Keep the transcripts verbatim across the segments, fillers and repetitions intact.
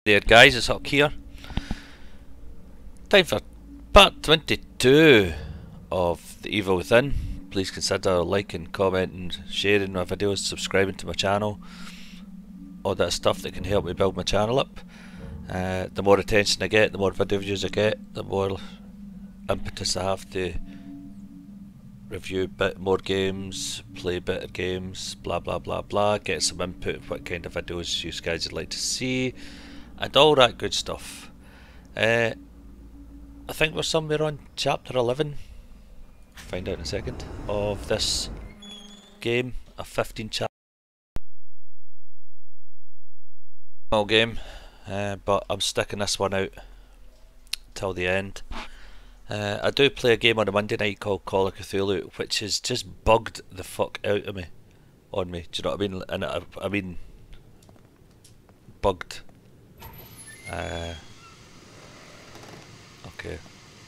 There guys, it's Huck here. Time for part twenty-two of The Evil Within. Please consider liking, commenting, sharing my videos, subscribing to my channel. All that stuff that can help me build my channel up. Uh, the more attention I get, the more video views I get, the more impetus I have to review a bit more games, play better games, blah blah blah blah, get some input of what kind of videos you guys would like to see, and all that good stuff. Uh, I think we're somewhere on chapter eleven, find out in a second, of this game, a fifteen chapter game, uh, but I'm sticking this one out till the end. Uh, I do play a game on a Monday night called Call of Cthulhu, which has just bugged the fuck out of me, on me, do you know what I mean? And I, I mean, bugged. Uh, okay.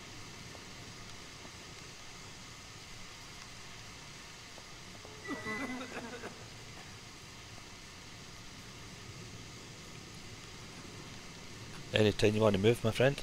Anytime you want to move, my friend.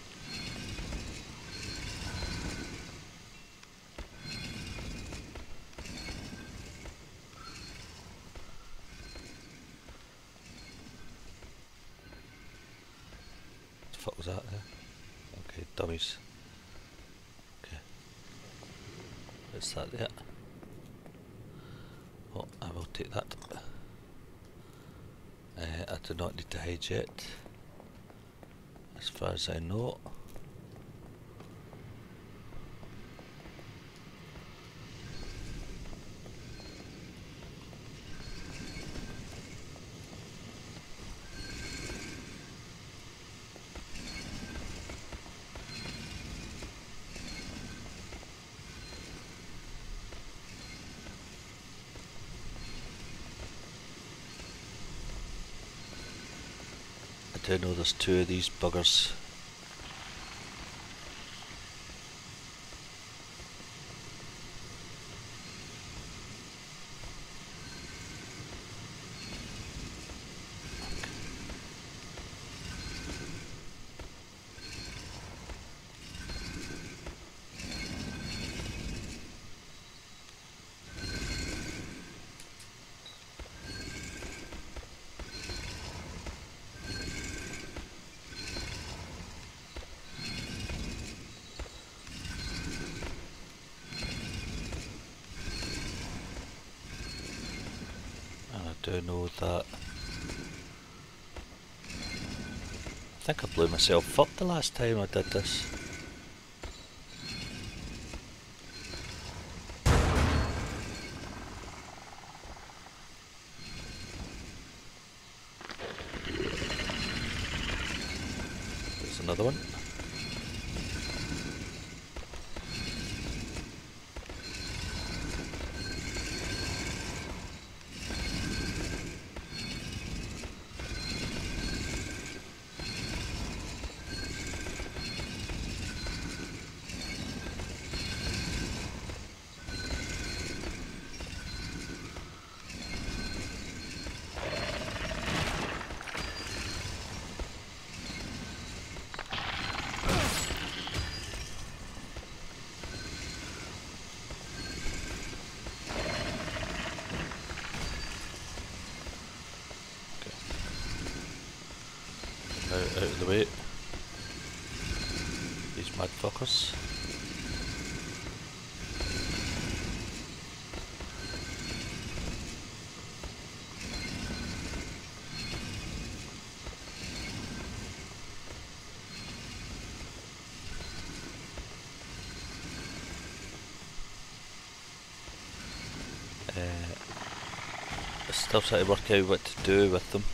What the fuck was that there? Okay, dummies. Okay. What's that there? Oh, I will take that. Uh, I do not need to hide yet, as far as I know. I do know there's two of these buggers. I do know that. I think I blew myself up the last time I did this. There's another one. Out, out of the way. These mad fuckers. Uh, I still trying to work out what to do with them.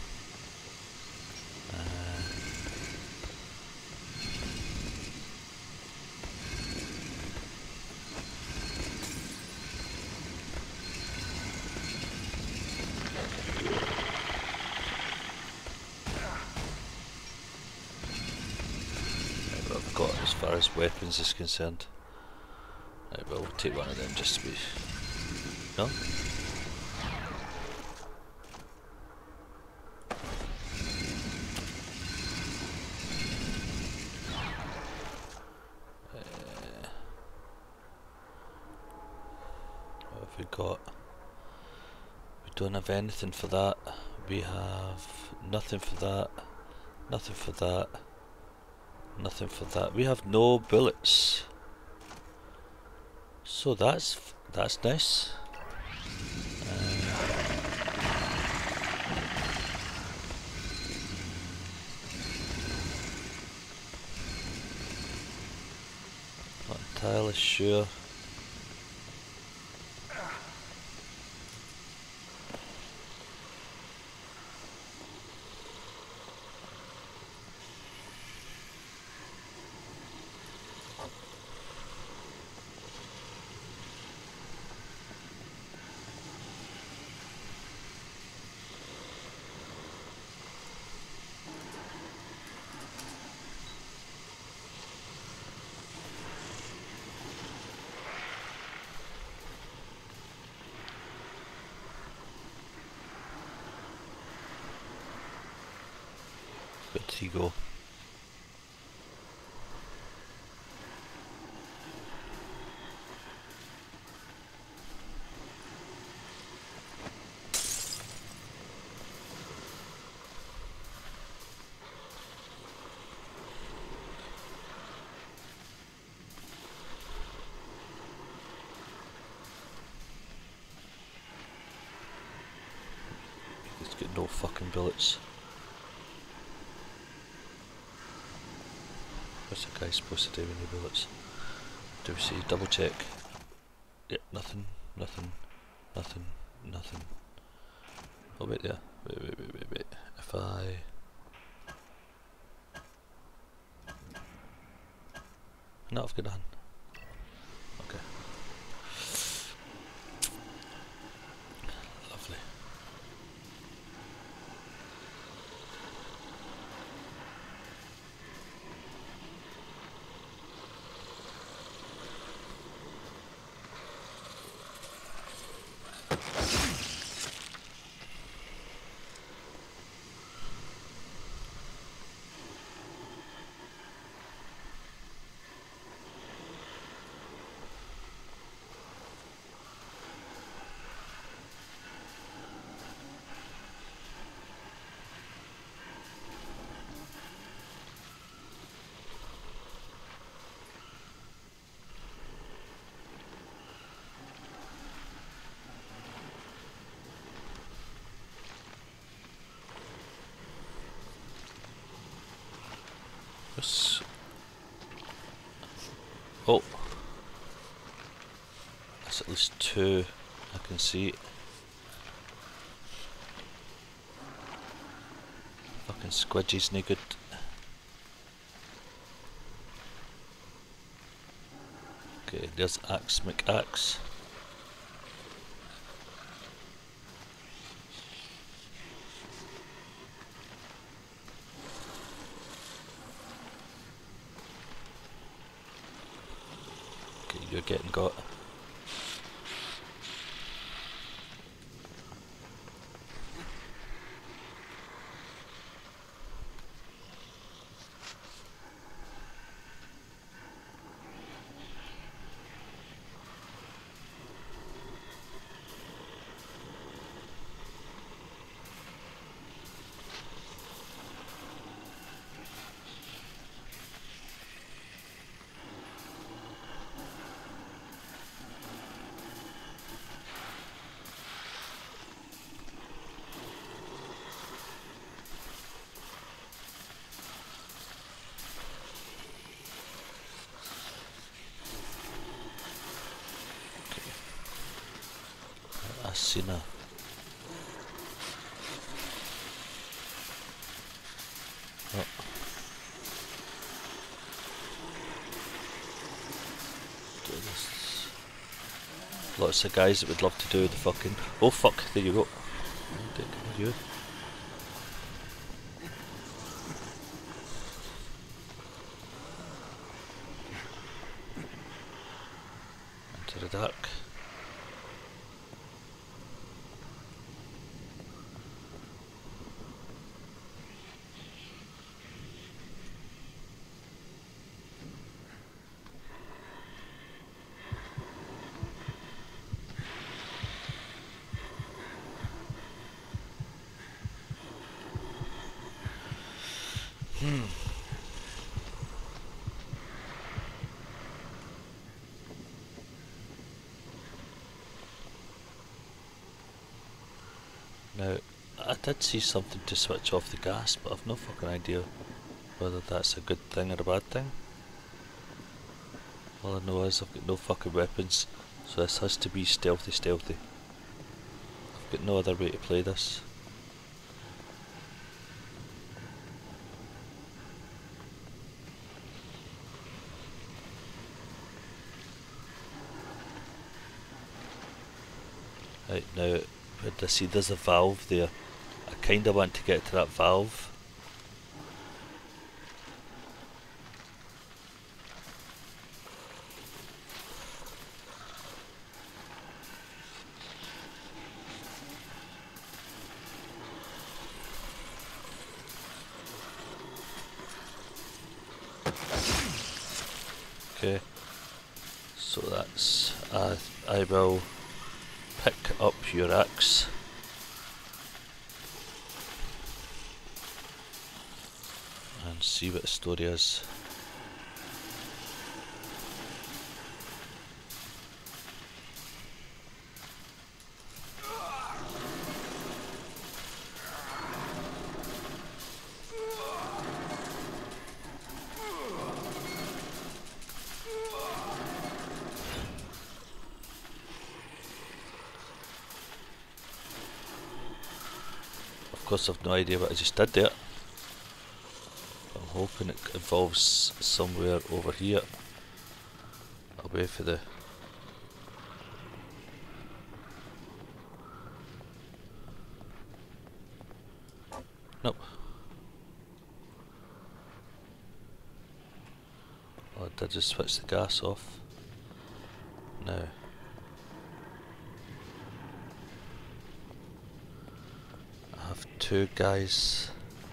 As far as weapons is concerned, right, well, we'll take one of them just to be. No? got? We don't have anything for that. We have nothing for that. Nothing for that. Nothing for that. We have no bullets. So that's that's nice. Not entirely sure. Where did he go? He's got no fucking bullets. What's the guy supposed to do with any bullets? Do we see? Double check. Yep, nothing, nothing, nothing, nothing. Oh wait there. Wait, wait, wait, wait, wait. If I... No, I've got nothing. Okay. Lovely. Yes. Oh, that's at least two I can see. Fucking squidgy's no good. Okay, there's Axe McAxe. You're getting got. Asina. Oh. Lots of guys that would love to do the fucking... Oh fuck, there you go. Dick, you. Into the dark. Hmm. Now, I did see something to switch off the gas, but I've no fucking idea whether that's a good thing or a bad thing. All I know is I've got no fucking weapons, so this has to be stealthy stealthy. I've got no other way to play this. Right, now, where do I see there's a valve there? I kinda want to get to that valve. Okay, so that's, uh, I will pick up your axe. And see what the story is. Of course I've no idea what I just did there. I'm hoping it involves somewhere over here. Away for the... Nope. Oh, I did just switch the gas off. Now. I have two guys.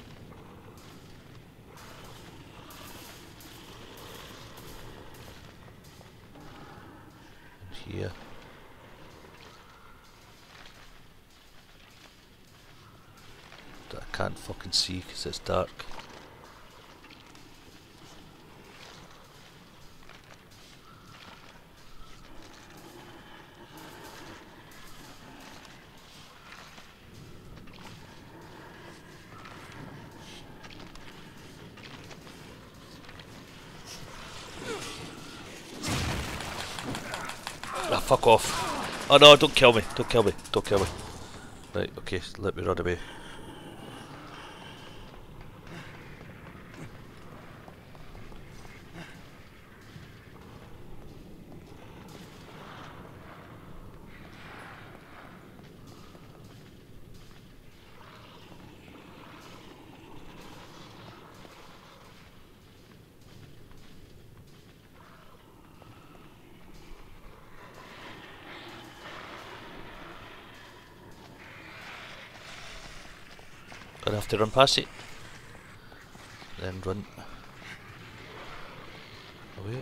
In here. That I can't fucking see because it's dark. Ah, fuck off. Oh no, don't kill me, don't kill me, don't kill me. Right, okay, let me run away. Gonna have to run past it. Then run away.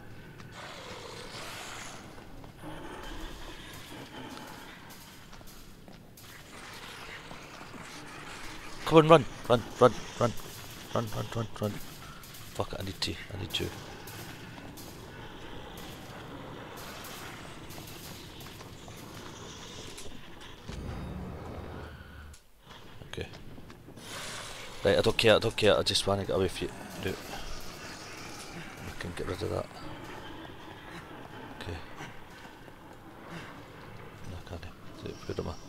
Come on, run, run, run, run, run, run, run, run. Fuck it, I need to, I need to. Okay. Right, I don't care, I don't care, I just want to get away from you. No. I can get rid of that. Okay. No, I can't. Where am I?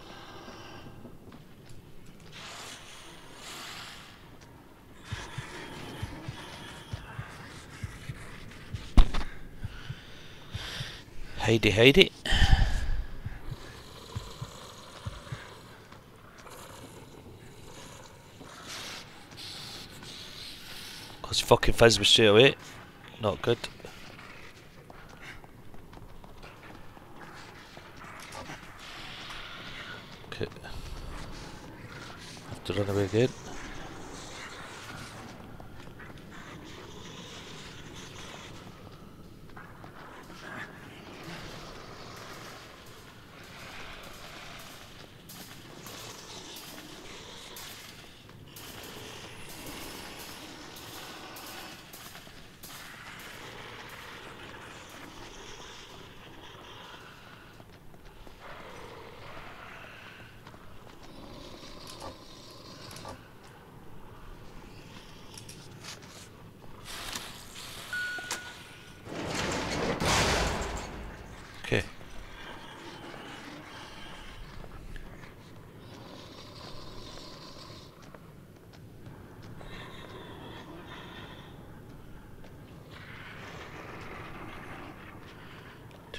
Hidey, hidey. Cause fucking fizz me straight away. Not good. Okay. Have to run away again.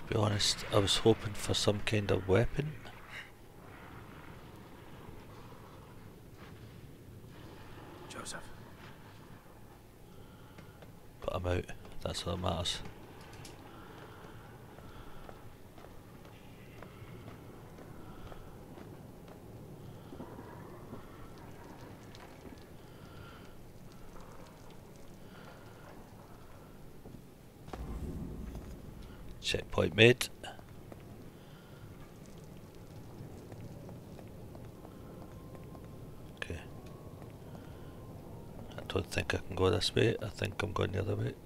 be honest, I was hoping for some kind of weapon. Joseph. But I'm out, that's all that matters. Checkpoint made. Okay. I don't think I can go this way. I think I'm going the other way.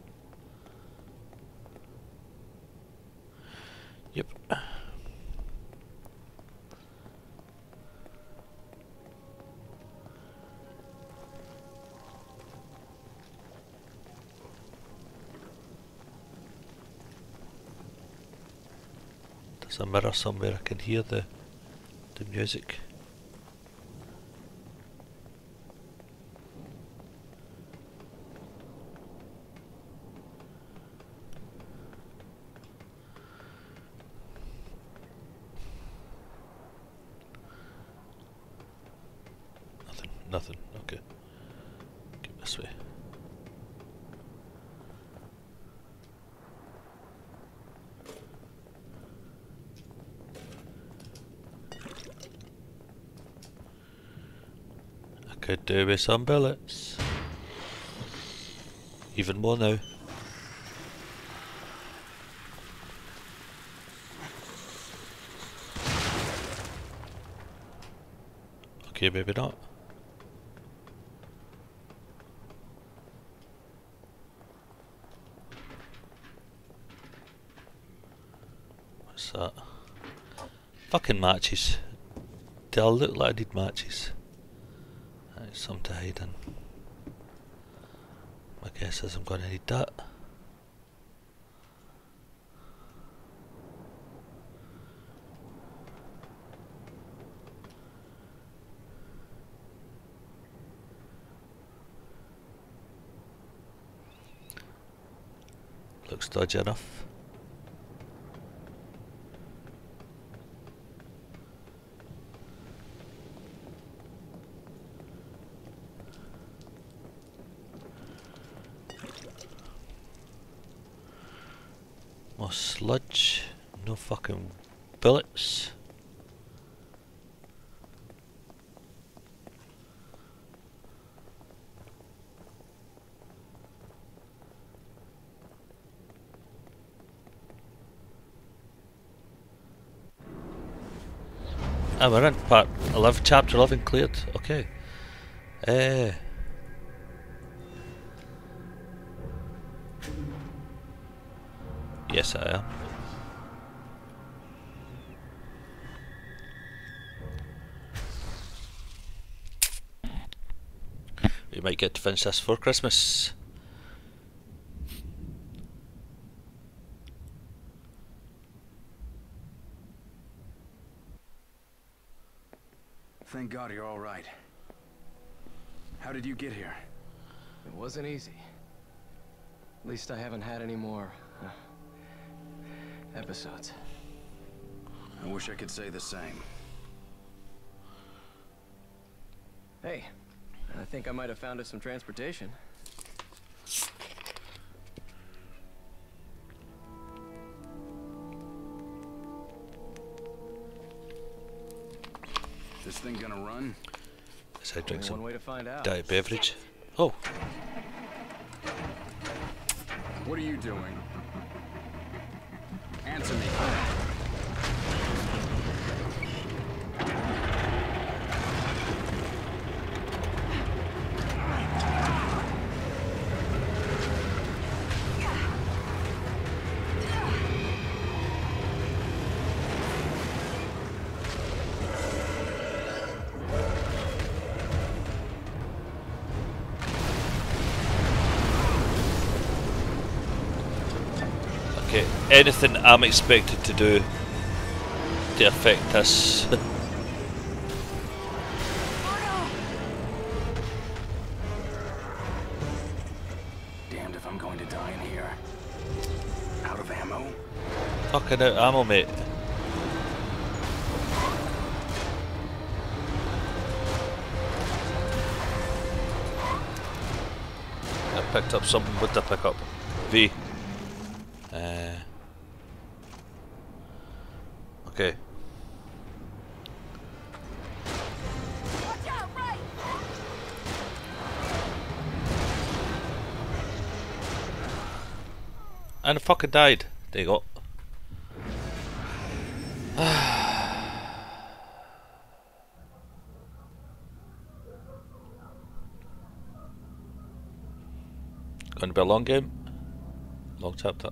Yep. There's a mirror somewhere. I can hear the the music. Nothing, nothing, okay. Get this way. Could do with some bullets. Even more now. Okay, maybe not. What's that? Fucking matches. They all look like I need matches. That's something to hide in. My guess is I'm going to need that. Looks dodgy enough. More sludge, no fucking bullets. Ah, we're in part eleven, chapter eleven cleared. Okay. Eh. Yes, I am. We might get to finish this for Christmas. Thank God you're all right. How did you get here? It wasn't easy. At least I haven't had any more uh, episodes. I wish I could say the same. Hey, I think I might have found us some transportation. This thing gonna run? As I drink Only some one way to find out. diet beverage. Oh, What are you doing? Answer me. okay. Anything I'm expected to do to affect this. Damned if I'm going to die in here. Out of ammo? Fucking out of ammo, mate. I picked up something. What did I pick up? V. Uh, okay. Watch out, right! And I fucking died. There you go. Going to be a long game. Long chapter.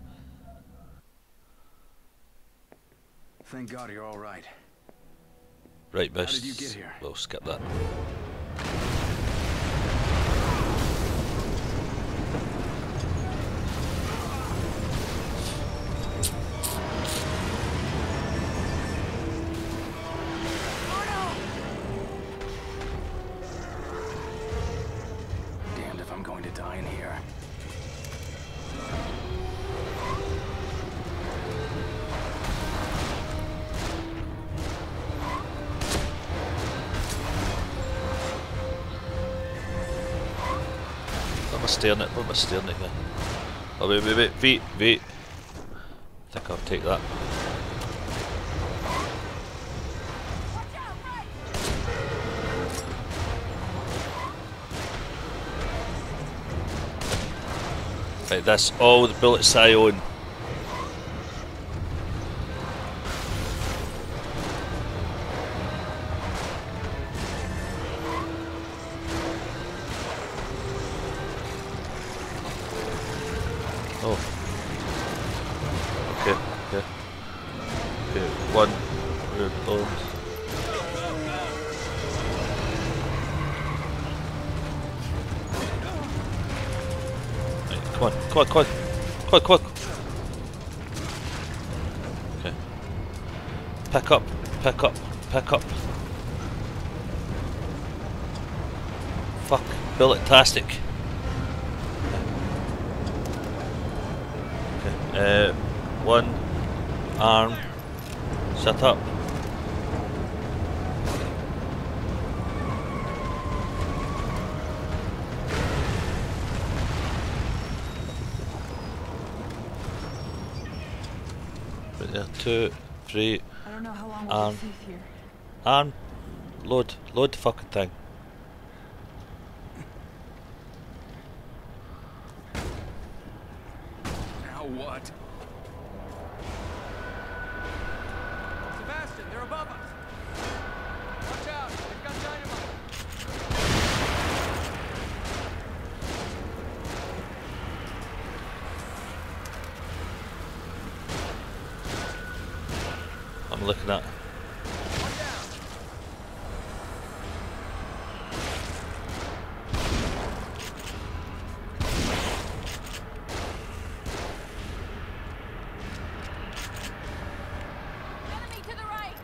Thank God you're all right. Right, How miss. did you get here? We'll skip that. Damned if I'm going to die in here. What am I staring at? What am I staring at here? Oh wait, wait, wait, wait, wait. I think I'll take that. Watch out, right! Right, that's all the bullets I own. Oh. Okay, okay. Okay, one. Red bones. Right, come on, come on, come on. Come on, come on. Okay. Pick up, pick up, pick up. Fuck, bullet-tastic. Uh, one arm, set up. Right there, two, three, I don't know how long we'll be safe here. Arm, load, load the fucking thing. Now what? Sebastian, they're above us. Watch out, they've got dynamite. I'm looking at. One down. Enemy to the right!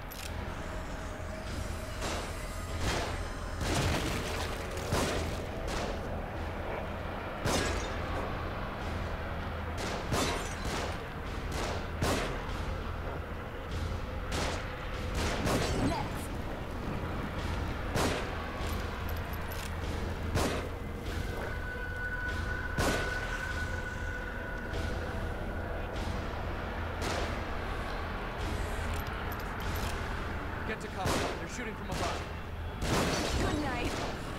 Next. Get to cover. They're shooting from above. Good night.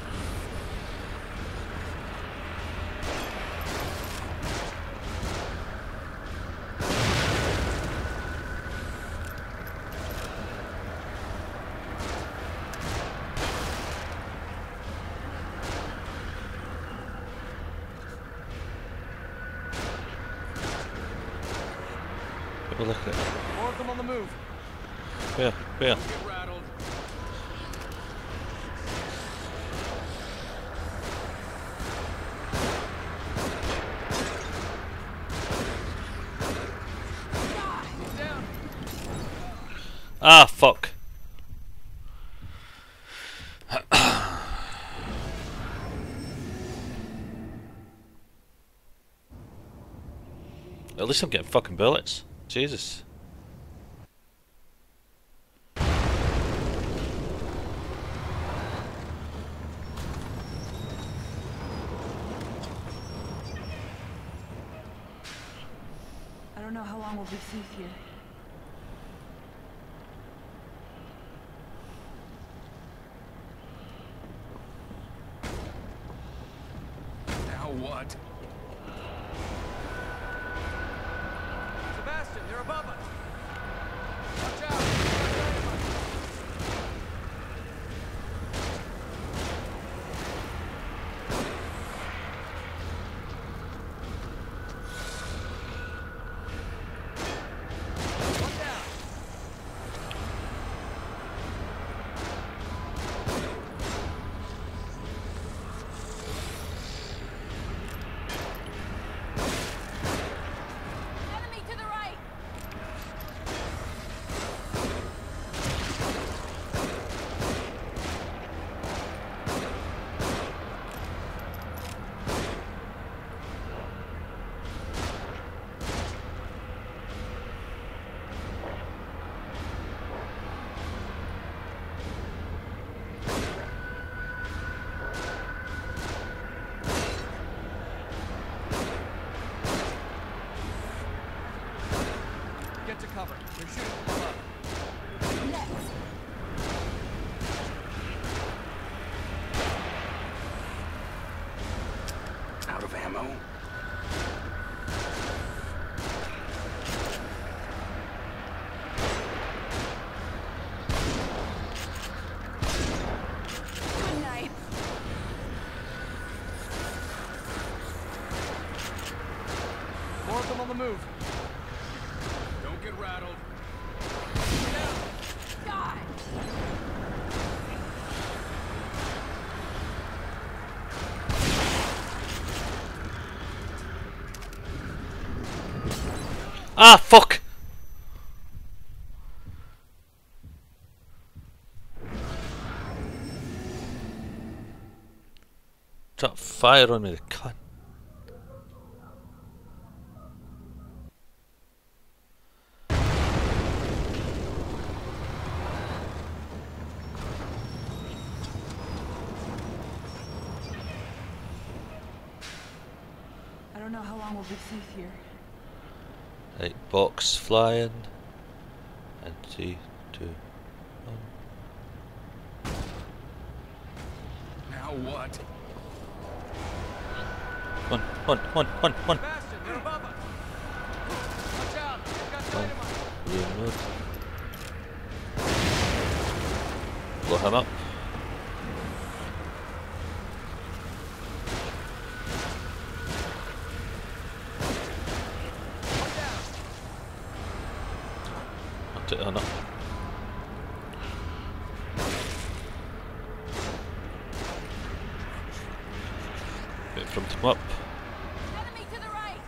Have a look at it. More of them on the move. Where? Where? Get rattled. He's down. Ah, fuck. At least I'm getting fucking bullets. Jesus. I don't know how long we'll be safe here. Now what? Sebastian, they're above us. Watch out! Watch out. Watch out! Enemy to the right! Get to cover. They're shooting from above. Next! Out of ammo? Good night! More of them on the move. Don't get rattled. God! Ah, fuck! Stop fire on me, the cunt. I don't know how long we'll be safe here. Right, box flying. And three, two, one. Now what? One, one, one, one, one. Sebastian, they're above us. Watch out! They've got dynamite. Reload. Blow him up. Watch out! I'll take that up. Wait for him to come up. Enemy to the right!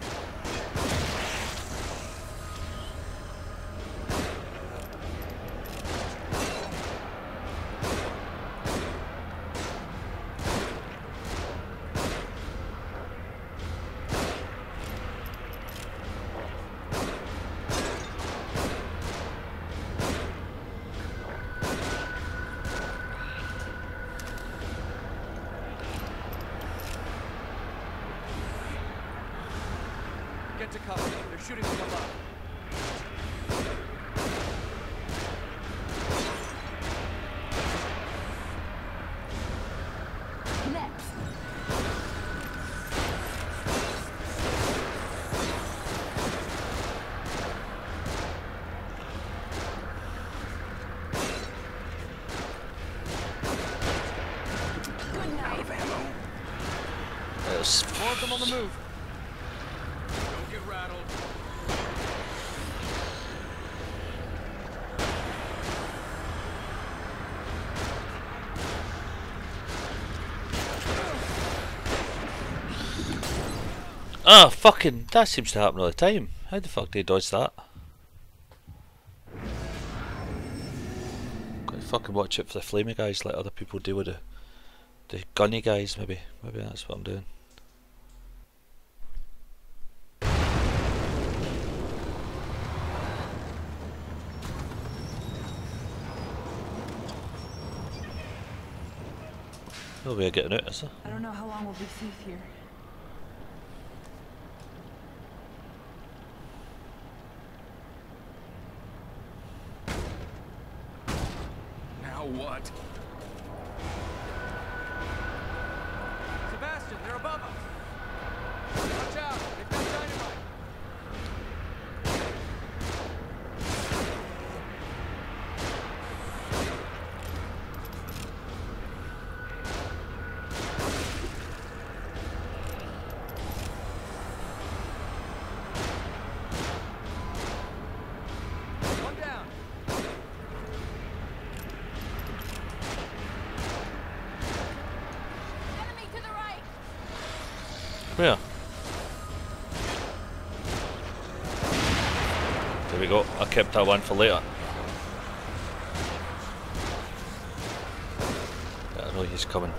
Get to cover. They're shooting from above. Next! Good Out night! of ammo? There's More of them on the move. Don't get rattled. Ah, fucking, that seems to happen all the time. How the fuck do you dodge that? Gotta fucking watch out for the flamey guys, let other people deal with the, the gunny guys, maybe. Maybe that's what I'm doing. No way of getting out, is there? I don't know how long we'll be safe here. Now what? Sebastian, they're above us. Watch out, they've got dynamite. One down. Enemy to the right! Where? There we go. I kept that one for later. Yeah, I know he's coming.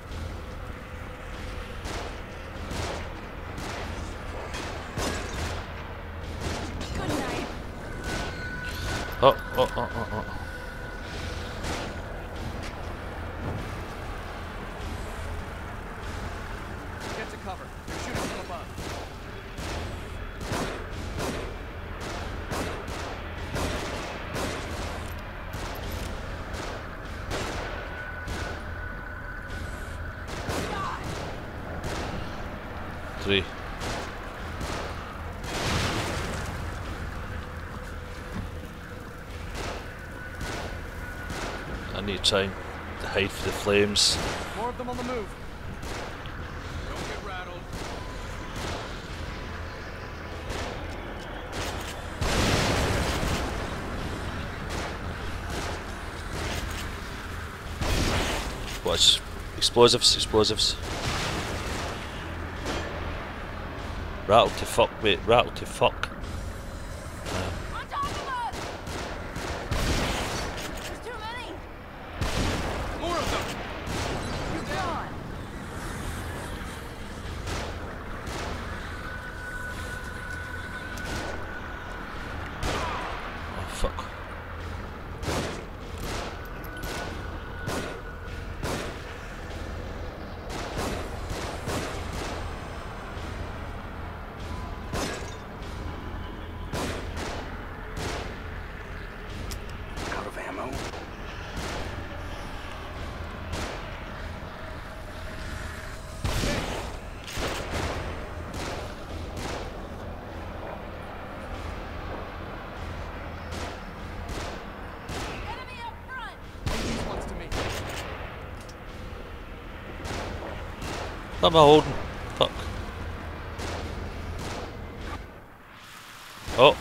Good night. Oh, oh, oh, oh, oh. Get to cover. They're shooting from above. God! Three. I need to try and hide for the flames. More of them on the move. Don't get rattled. Watch. Explosives, explosives. Rattle to fuck, wait, rattle to fuck. On top of us! There's too many! More of them! You're gone! Oh, fuck. Out of ammo. Enemy up front! Leave these ones to me. What am I holding? Fuck. Oh.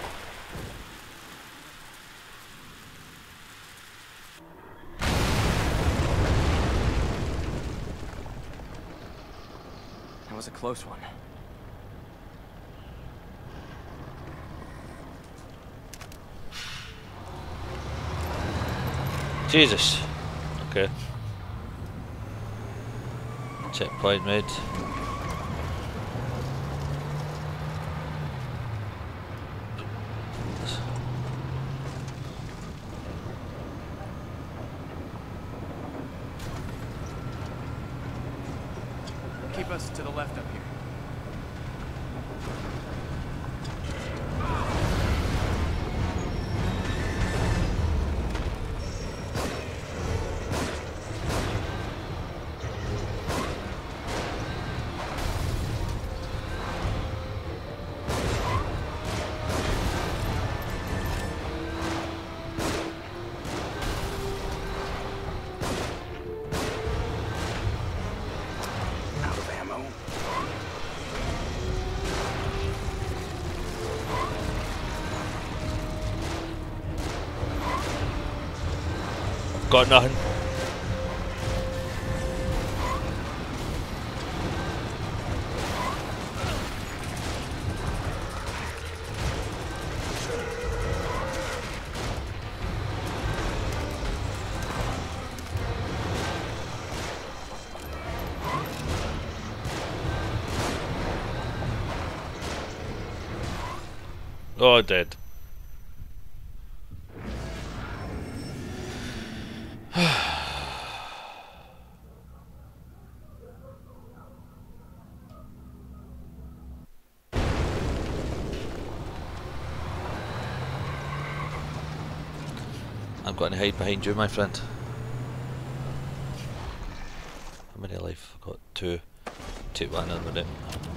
That was a close one. Jesus. Okay. Checkpoint made. Keep us to the left up here. Out of ammo. Got nothing. Oh, dead. I'm going to hide behind you, my friend. How many life? I've got two. Take one in a minute.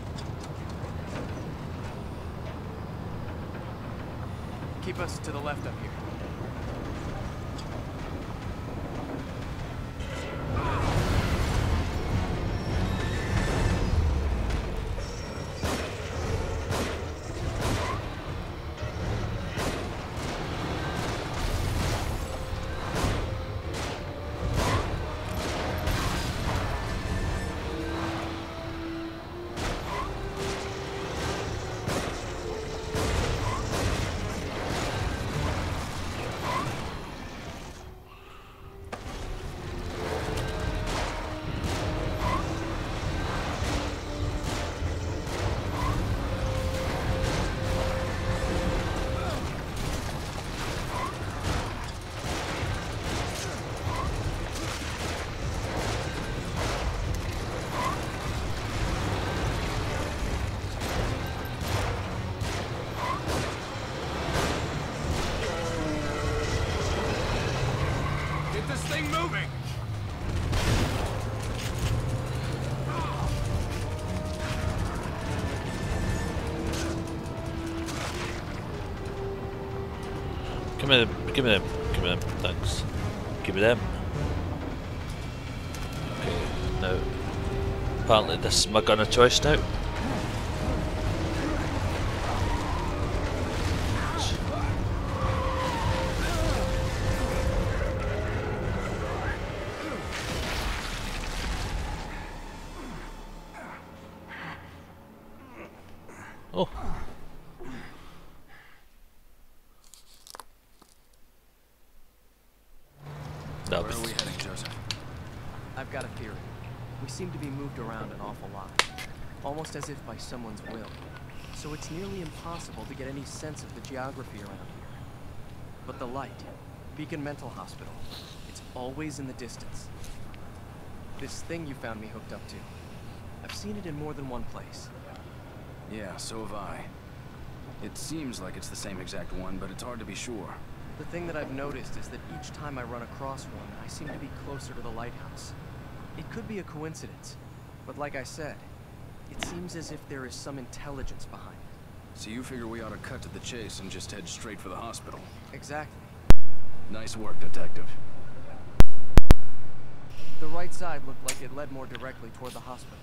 Keep us to the left up here. Moving! Give me them, give me them, give me them, thanks. Give me them. Okay, now, apparently this is my gun of choice now. Oh. Where are we heading, Joseph? I've got a theory. We seem to be moved around an awful lot. Almost as if by someone's will. So it's nearly impossible to get any sense of the geography around here. But the light, Beacon Mental Hospital, it's always in the distance. This thing you found me hooked up to, I've seen it in more than one place. Yeah, so have I. It seems like it's the same exact one, but it's hard to be sure. The thing that I've noticed is that each time I run across one, I seem to be closer to the lighthouse. It could be a coincidence, but like I said, it seems as if there is some intelligence behind it. So you figure we ought to cut to the chase and just head straight for the hospital? Exactly. Nice work, Detective. The right side looked like it led more directly toward the hospital.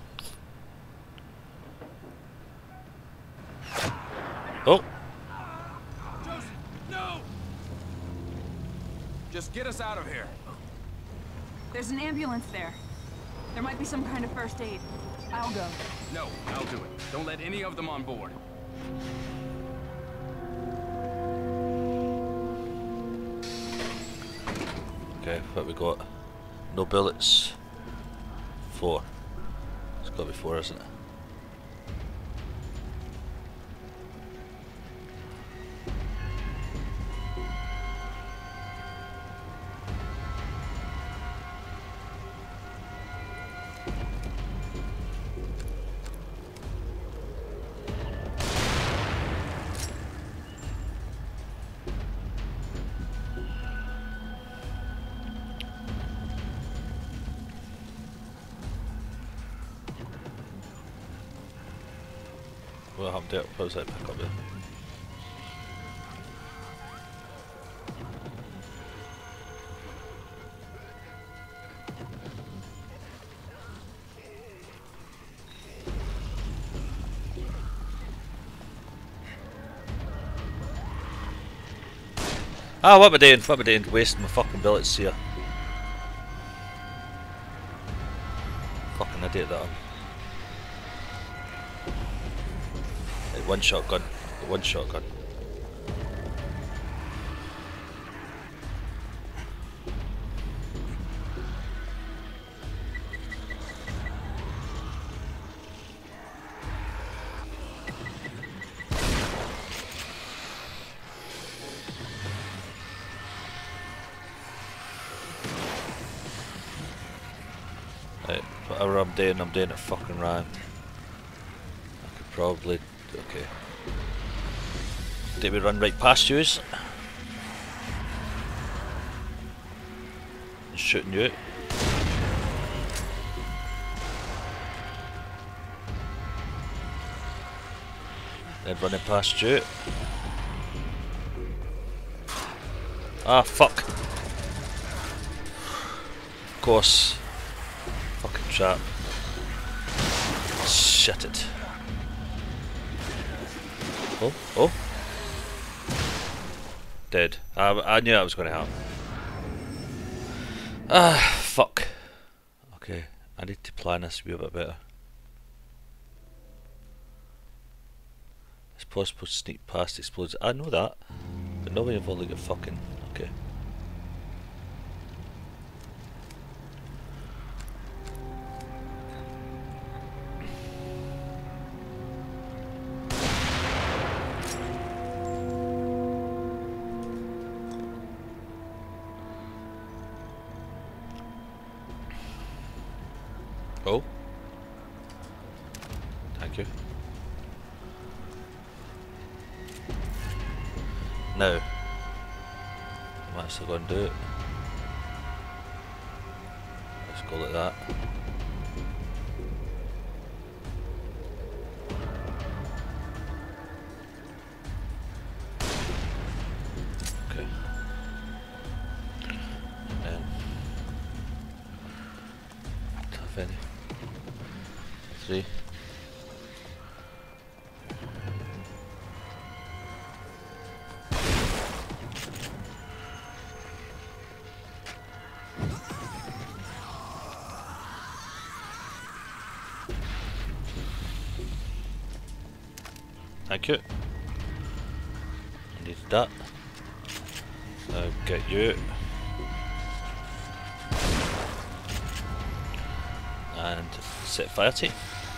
Oh! Joseph, no! Just get us out of here. There's an ambulance there. There might be some kind of first aid. I'll go. No, I'll do it. Don't let any of them on board. Okay, what we got? No bullets. Four. It's gotta be four, isn't it? What happened to it? What was that pick up there? Ah, what am I doing? What am I doing? Wasting my fucking bullets here. Fucking idiot that one. Hey, one shotgun. One shotgun. Right, whatever I'm doing, I'm doing it fucking right. I could probably... okay. Did we run right past yous? shooting you. Then running past you. Ah, fuck. Of course. Fucking trap. Shit it. Oh, oh. Dead. I, I knew that was going to happen. Ah, fuck. Okay, I need to plan this to be a bit better. It's possible to sneak past explosions. I know that, but not when you've only got fucking. Okay. Oh. Thank you. No. I'm actually going to do it. Let's go like that. Okay. And then tough any. Three. Thank you. I needed that. Now get you. And set fire to.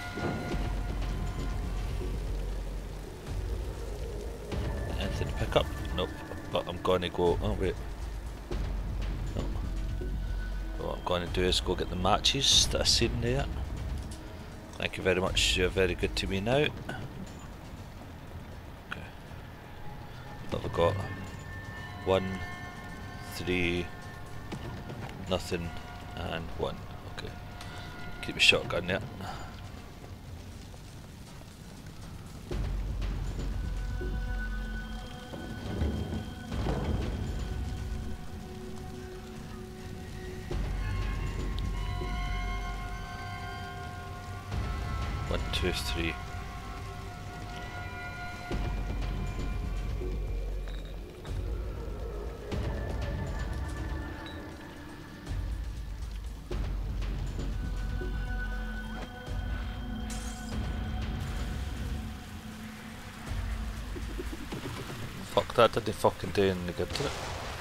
Anything to pick up? Nope. But I'm going to go. Oh wait. No. What I'm going to do is go get the matches that I seen there. Thank you very much. You're very good to me now. What have I got? One, three, nothing, and one. Okay. Keep a shotgun there. One, two, three. Fuck, that didn't fucking do any good, did it?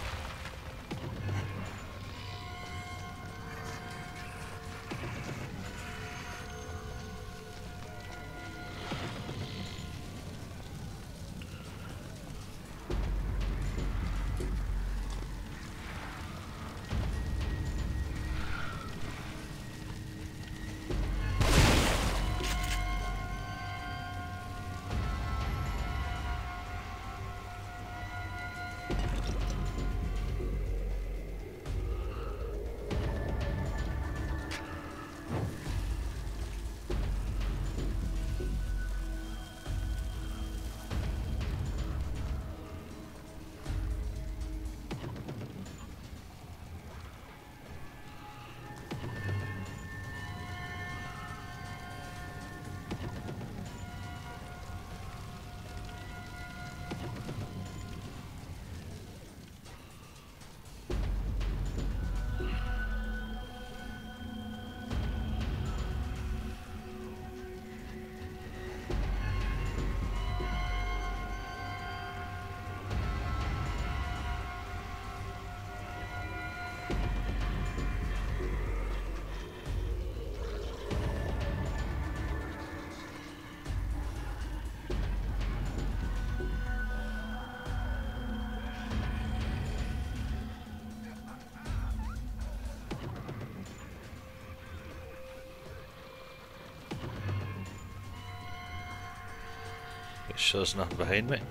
Make sure there's nothing behind me.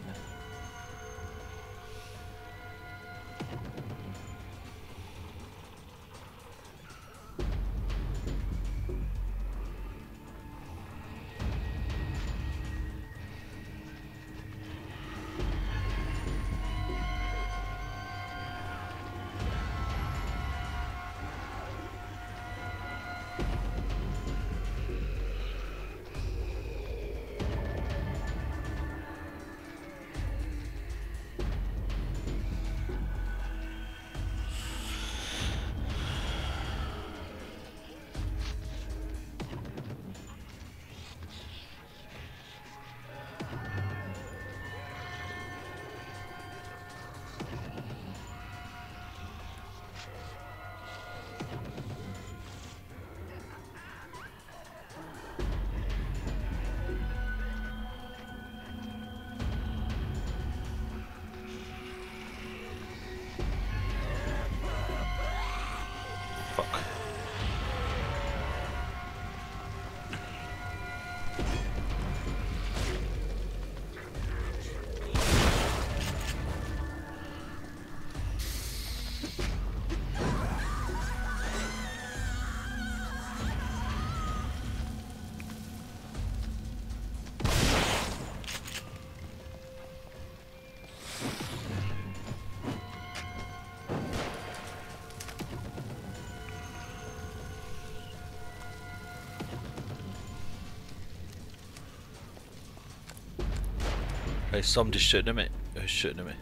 Right, somebody's shooting at me. Who's shooting at me?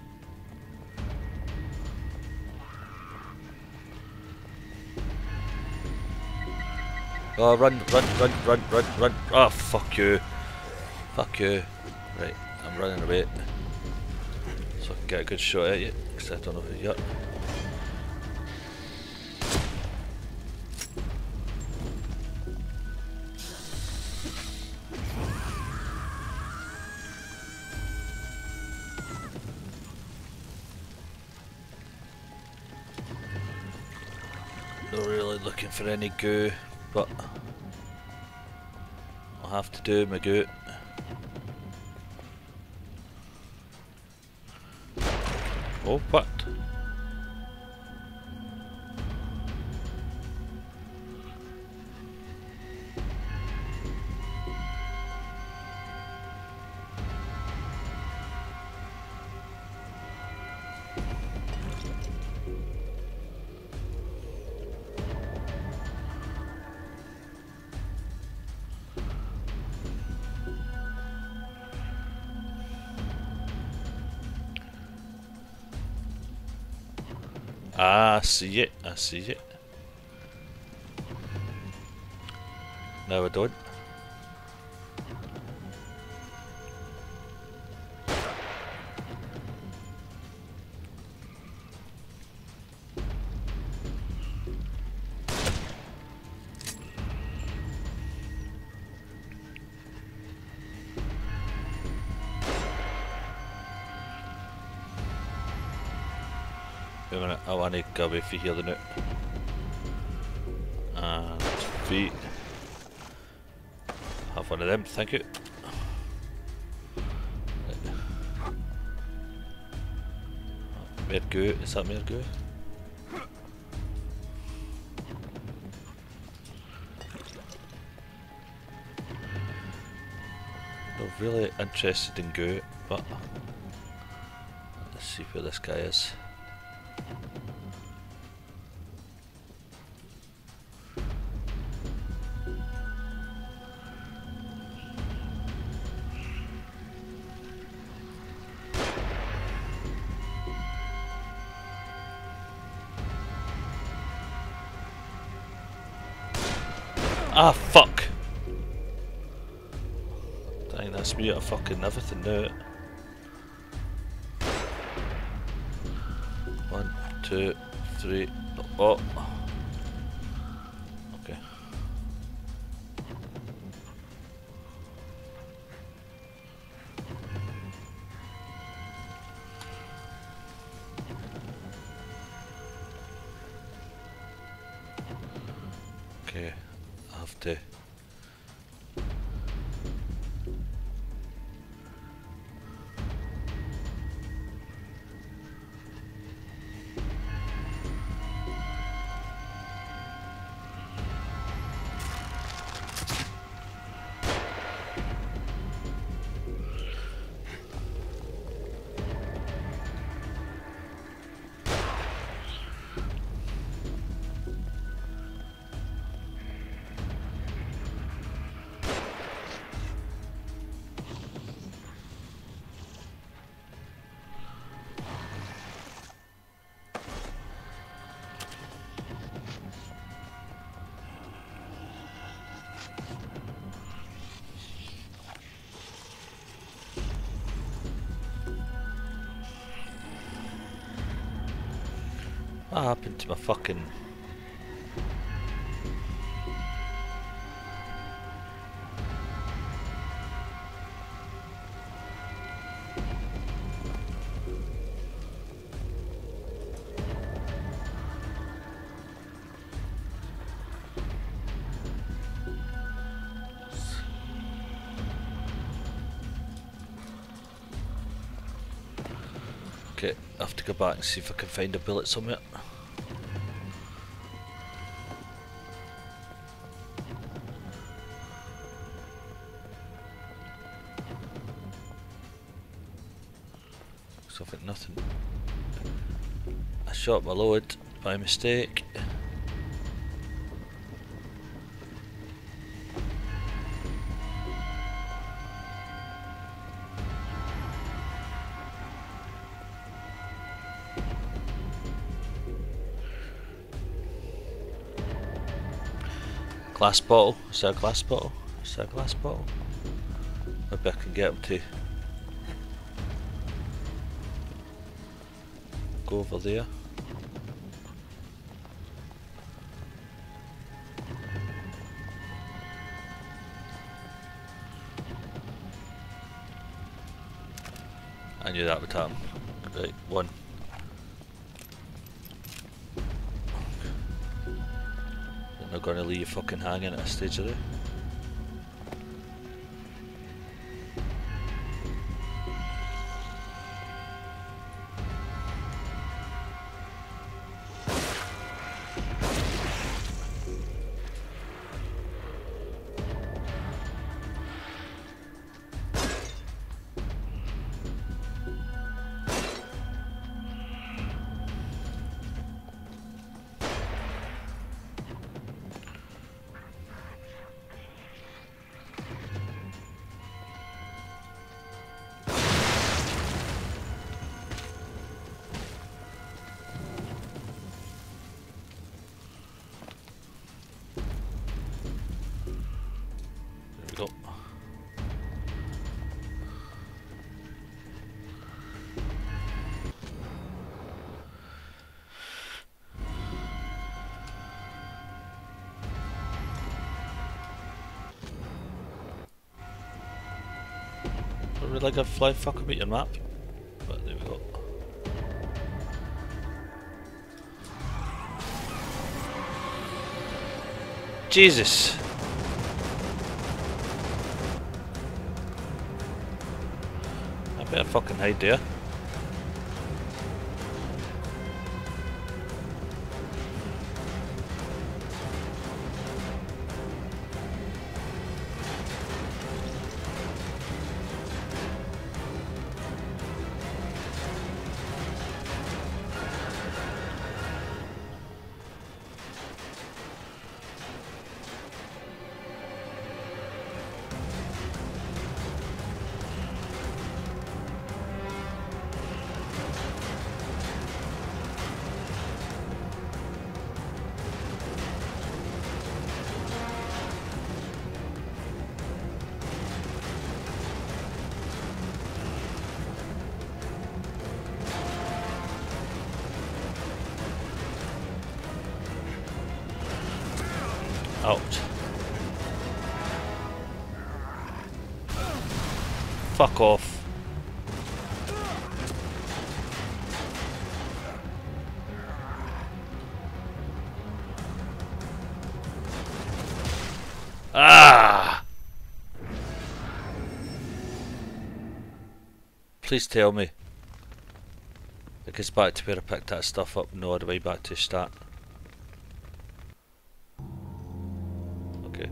Oh, run, run, run, run, run, run. Oh, fuck you. Fuck you. Right, I'm running away. So I can get a good shot at you, because I don't know who you are. Not really looking for any goo, but I'll have to do my goo. Oh, what? Ah, I see it, I see it. No, I don't. Wait a minute, I want to go away for healing it. And feet. Have one of them, thank you. Mer goo, is that mer goo? Not really interested in goo, but let's see where this guy is. Ah, fuck! Dang, that's me out of fucking everything now. One, two, three, oh. Okay. Okay, I have to. What happened to my fucking... Okay, I have to go back and see if I can find a bullet somewhere. So I think nothing. I shot my load by mistake. Glass bottle. Is that a glass bottle? Is that a glass bottle? Maybe I can get him to go over there. I knew that would happen. Right, one. They're not gonna leave you fucking hanging at a stage, are they? There we go. Don't really like a fly fucking with your map, but there we go. Jesus! I better fucking hide there. Out. Fuck off. Ah! Please tell me it gets back to where I picked that stuff up and no other way back to start. Okay.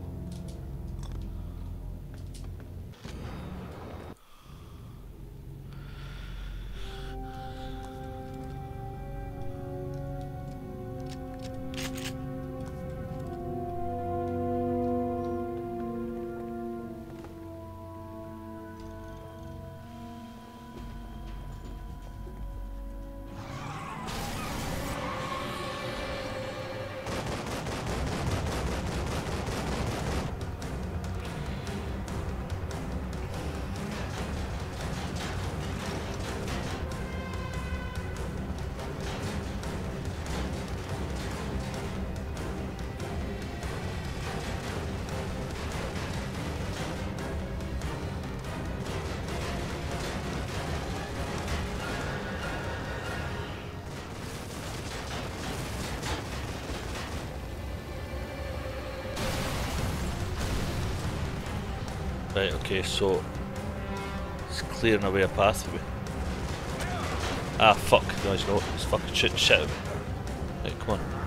Right, okay, so it's clearing away a path for me. Ah, fuck, no he's not, he's fucking shooting shit at me. Right, come on.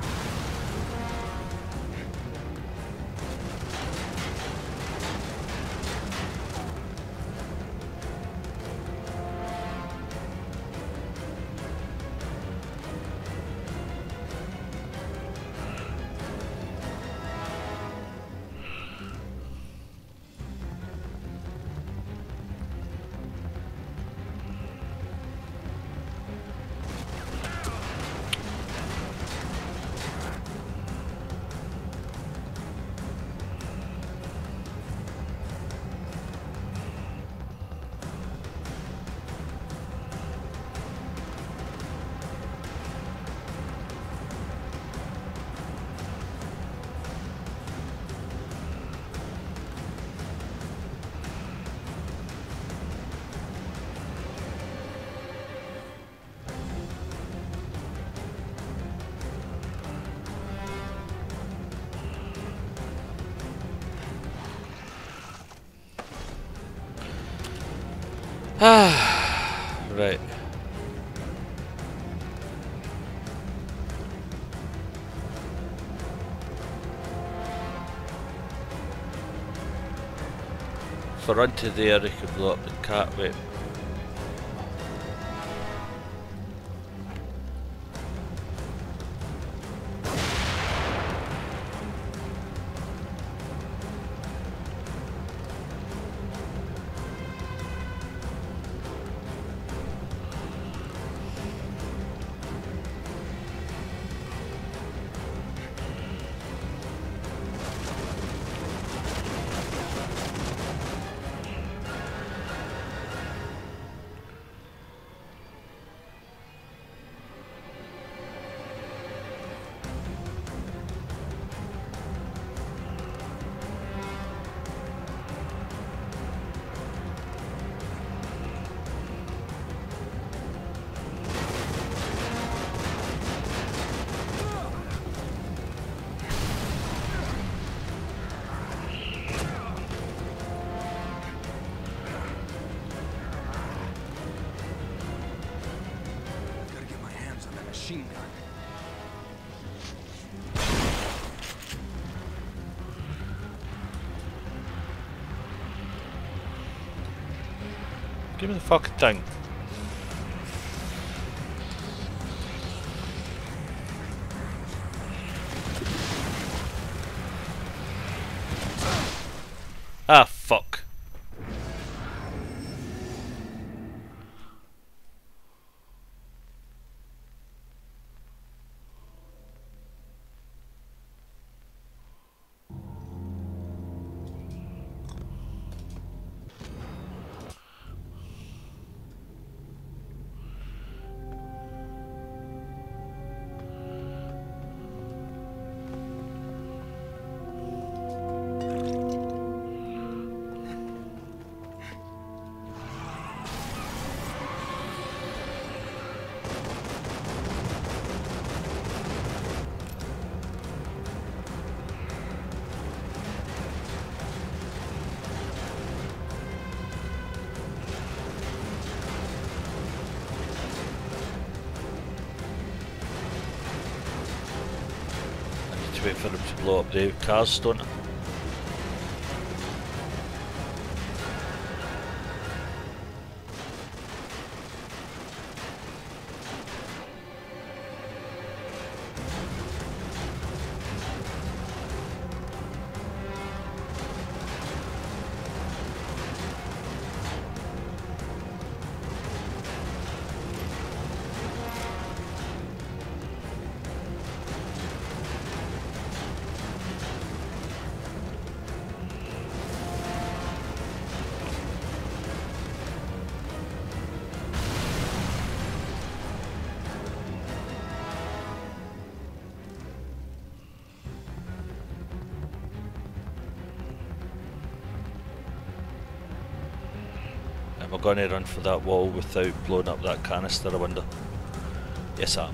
Ah, right. If I run to there, I could blow up the cat. Wait. Machine gun. Give me the fucking thing. Ah, fuck. Wait for them to blow up the cars, don't I? Am I going to run for that wall without blowing up that canister, I wonder? Yes, I am.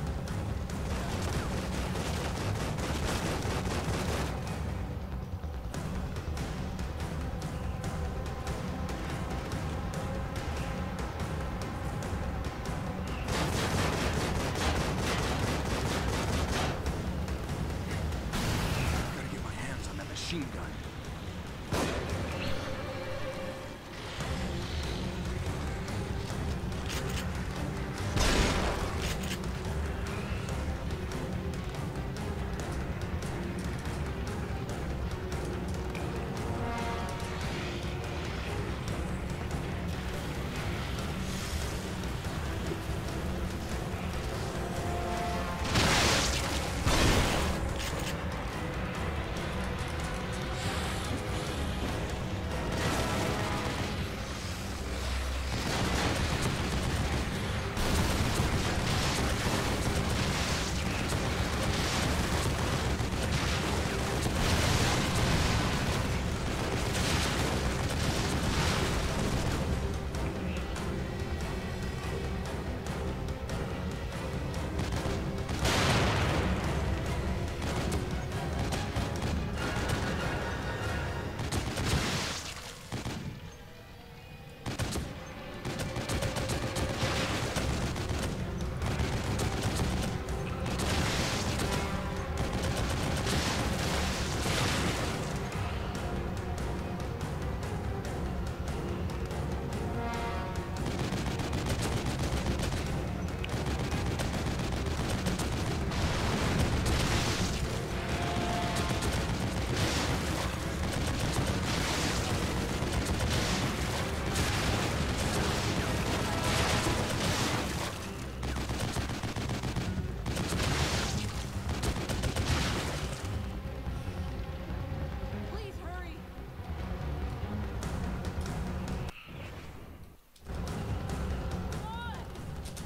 Gotta get my hands on that machine gun.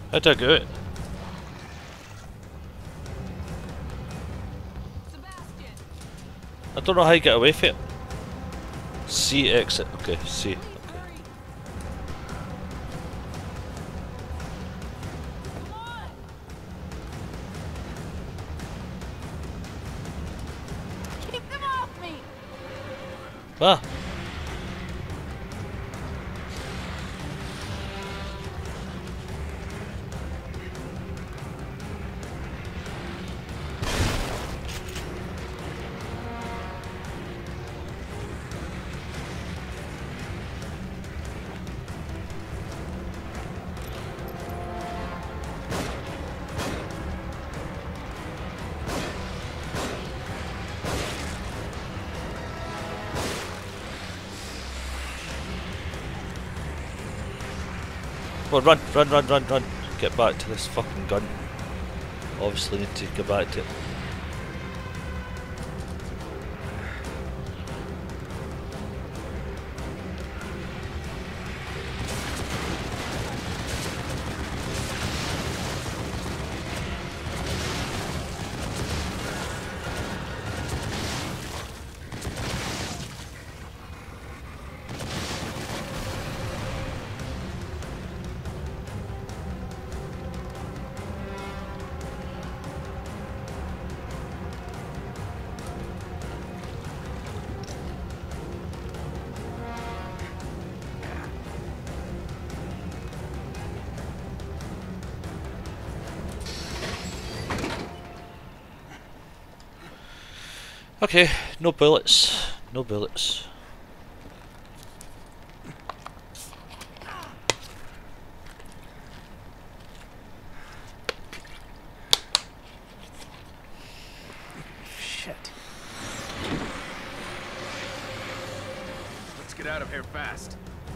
How'd I go it? Sebastian! I don't know how you get away from it. C exit. Okay, C. Okay. Hurry! Come on! Keep them off me! Ah. Well, run, run, run, run, run. Get back to this fucking gun. Obviously need to get back to it. Okay, no bullets. No bullets. Shit. Let's get out of here fast.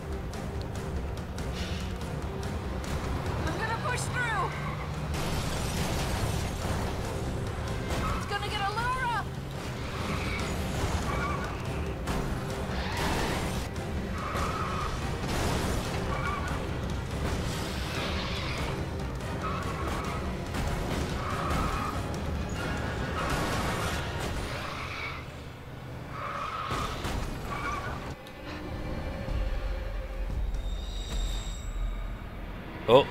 I'm gonna push through! It's gonna get a little rough! Oh.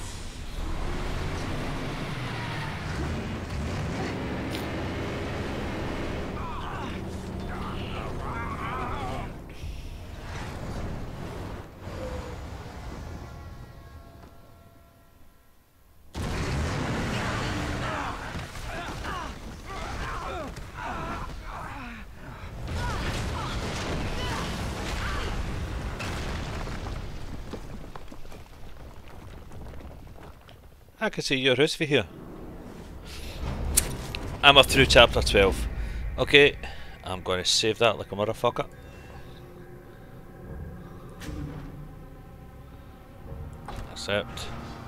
I can see your house for here. I'm up through chapter twelve. Okay, I'm going to save that like a motherfucker. Accept.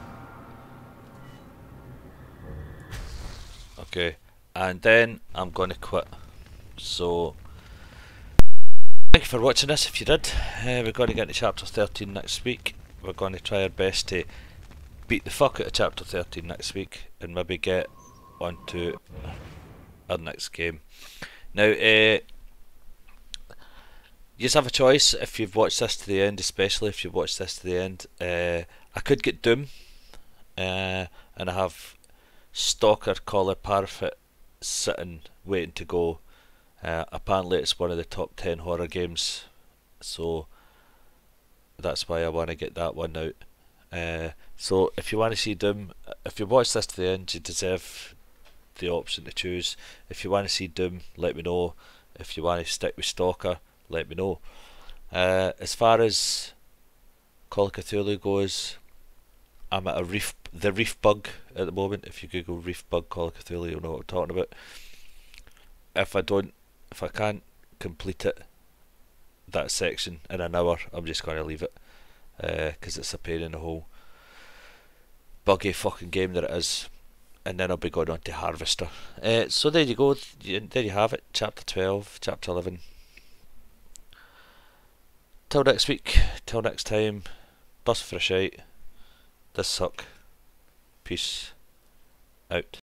Okay, and then I'm going to quit. So, thank you for watching this if you did. Uh, we're going to get to chapter thirteen next week. We're going to try our best to beat the fuck out of chapter thirteen next week and maybe get onto our next game. Now, uh, you just have a choice if you've watched this to the end, especially if you've watched this to the end. Uh, I could get Doom, uh, and I have Stalker Collar Parfit sitting waiting to go. Uh, apparently, it's one of the top ten horror games, so that's why I want to get that one out. Uh, so if you want to see Doom, if you watch this to the end, you deserve the option to choose. If you want to see Doom, let me know. If you want to stick with Stalker, let me know. Uh, as far as Call of Cthulhu goes, I'm at a reef, the reef bug at the moment. If you Google reef bug Call of Cthulhu, you'll know what I'm talking about. If I don't, if I can't complete it, that section in an hour, I'm just going to leave it. Because uh, it's a pain in the hole, buggy fucking game that it is, and then I'll be going on to Harvester. Uh, so there you go, there you have it, chapter twelve, chapter eleven. Till next week, till next time, bust for a shite. This Huck. Peace out.